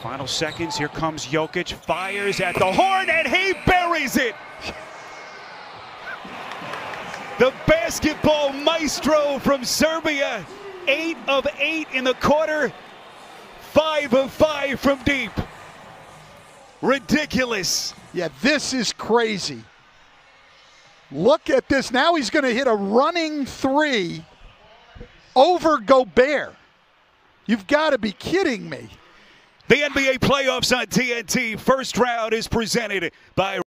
Final seconds, here comes Jokic, fires at the horn, and he buries it! The basketball maestro from Serbia, 8 of 8 in the quarter, 5 of 5 from deep. Ridiculous. Yeah, this is crazy. Look at this. Now he's going to hit a running three over Gobert. You've got to be kidding me. The NBA playoffs on TNT. First round is presented by